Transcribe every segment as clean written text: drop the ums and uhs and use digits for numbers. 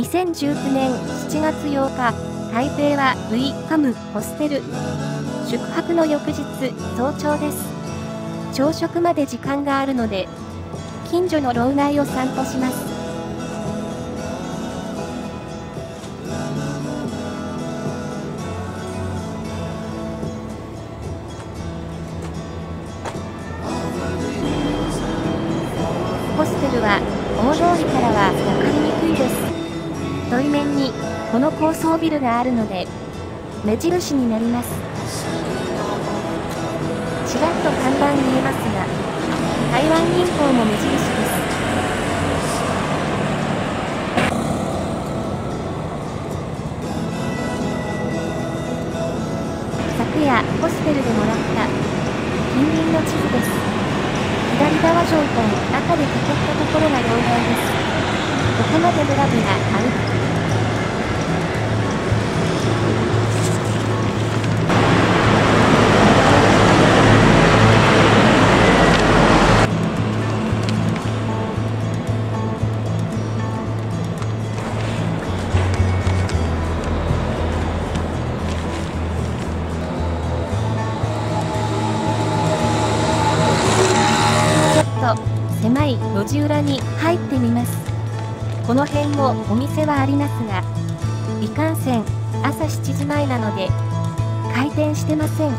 2019年7月8日、台北はウィカムホステル。宿泊の翌日、早朝です。朝食まで時間があるので、近所の老内を散歩します。ホステルは大通りからは分かりにくいです。対面にこの高層ビルがあるので目印になります。ちらっと看板見えますが、台湾銀行も目印です。昨夜ホステルでもらった近隣の地図です。左側上と赤で囲ったところが両替です。ここまでブラブラ歩く。狭い路地裏に入ってみます。この辺もお店はありますが、いかんせん朝7時前なので開店してません。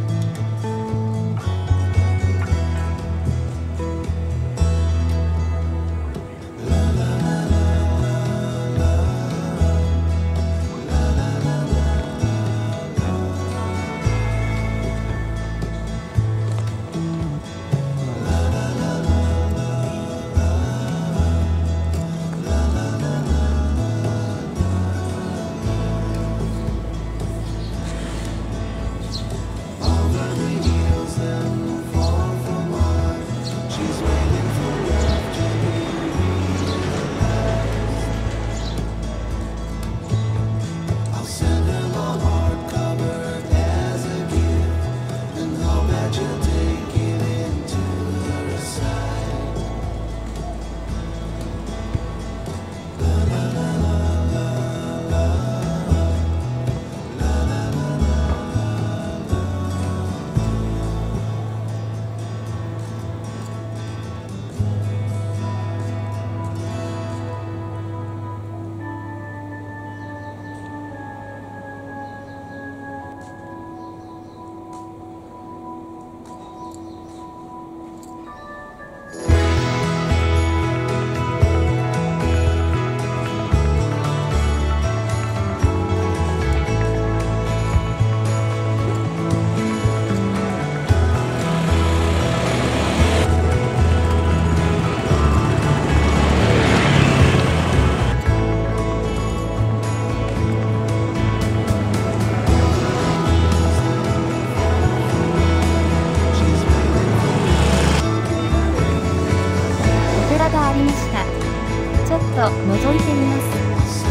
ちょっと覗いてみます。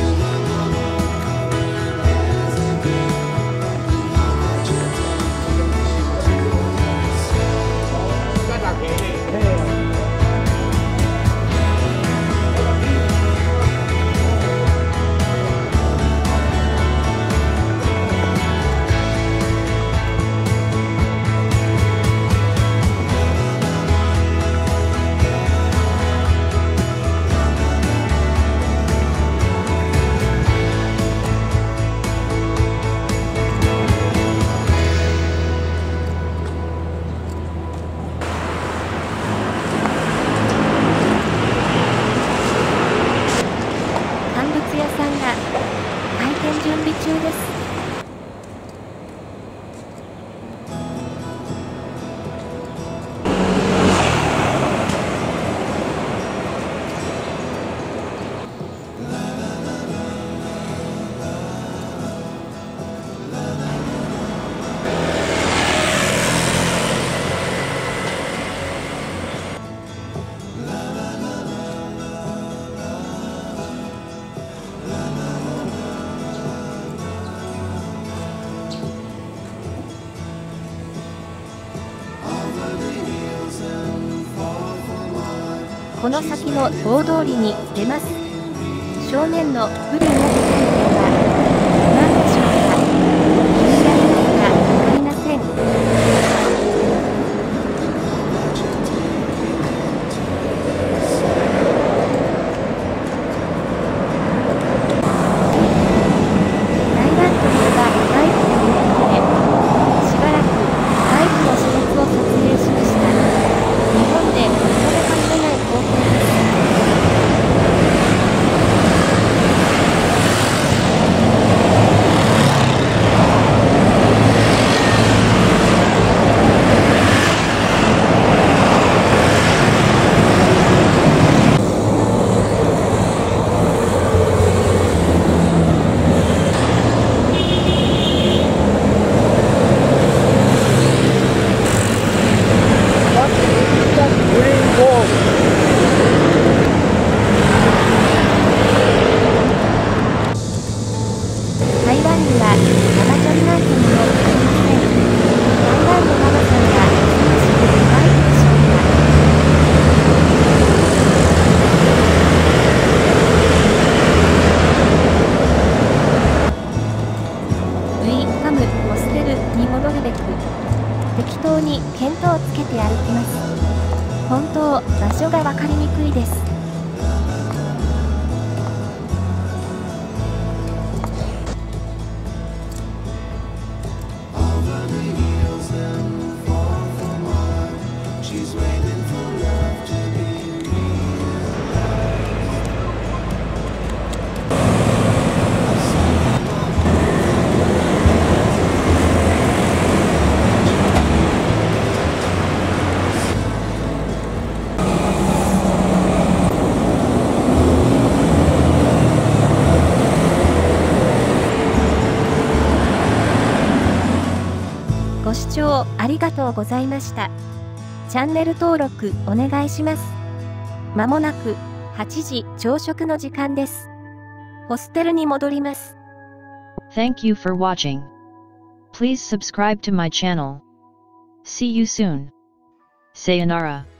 準備中です。この先の大通りに出ます。 正面のブリンの台形は何でしょうか。気になりますがわかりません。台湾といえばバイクということで、しばらくバイクの施設を撮影しました。日本でなかなか見れない光景です。台湾にはママチャリなんてものありません。台湾のママさんが忙しくバイクでしょうか。ウィーカムホステルに戻るべく適当に見当をつけて歩きます。本当場所が分かりにくいです。ご視聴ありがとうございました。チャンネル登録お願いします。まもなく8時朝食の時間です。ホステルに戻ります。 Thank you for watching. Please subscribe to my channel. See you soon. Sayonara.